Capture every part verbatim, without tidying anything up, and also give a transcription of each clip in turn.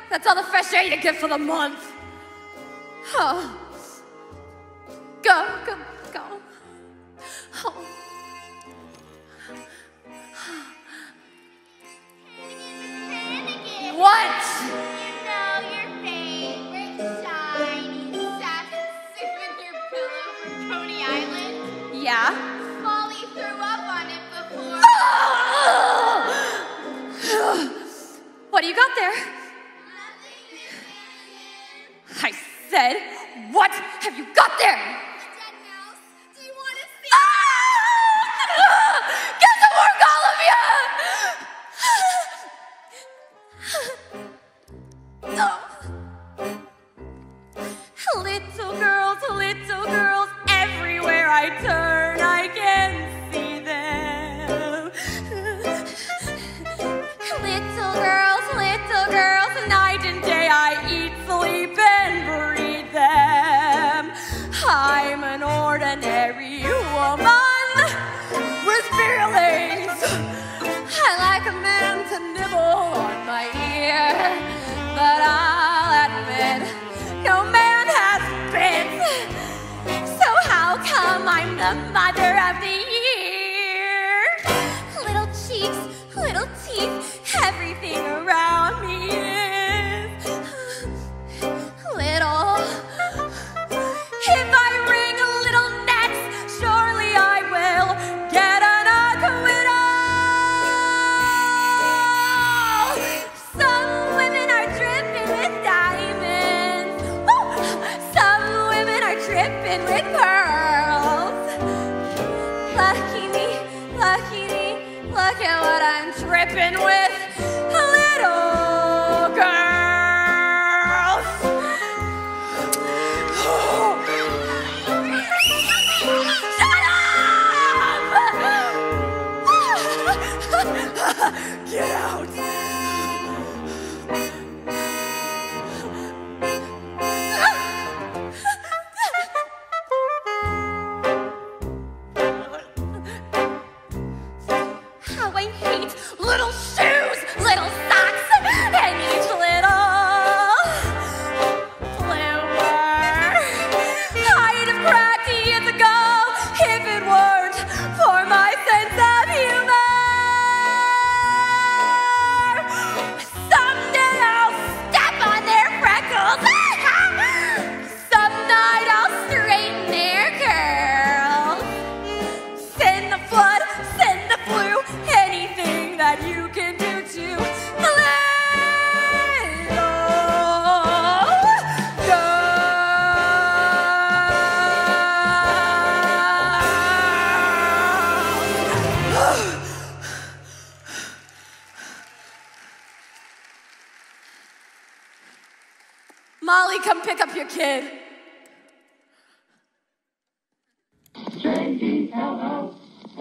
That's all the fresh air you get for the month. Oh. Go, go, go. Oh. What? You know your favorite shiny satin souvenir pillow from Coney Island? Yeah? Molly threw up on it before. What do you got there? I said, what have you got there? A dead mouse. Do you want to see? Ah! Get to work, all of you! No. Little girls, little girls, everywhere I turn, I can see them. Little girls, little girls, night and day I eat, sleep, and breathe them. I'm an ordinary woman with feelings. I like a man to nibble on my ear, but I'll admit, no man has bits. So how come I'm the mother of the year? Little cheeks, little teeth, everything around me is little. If I wring a little necks, surely I will get an acquittal. Some women are dripping with diamonds. Woo! Some women are dripping with pearls. Lucky me, lucky me, look at what I'm dripping with. Little girls. Shut up! Get out! How I hate little shoes, little socks, and each little flower. I'd have cracked years ago if it weren't for my sense of humor. Someday I'll step on their freckles. Some night I'll straighten their curls. Send the flood, send the flu, anything that you can do to little girls. Molly, come pick up your kid. J E L L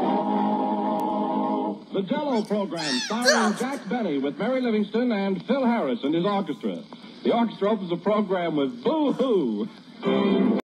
O. The Jell-O program, starring Jack Benny with Mary Livingston and Phil Harris and his orchestra. The orchestra opens the program with Boo Hoo.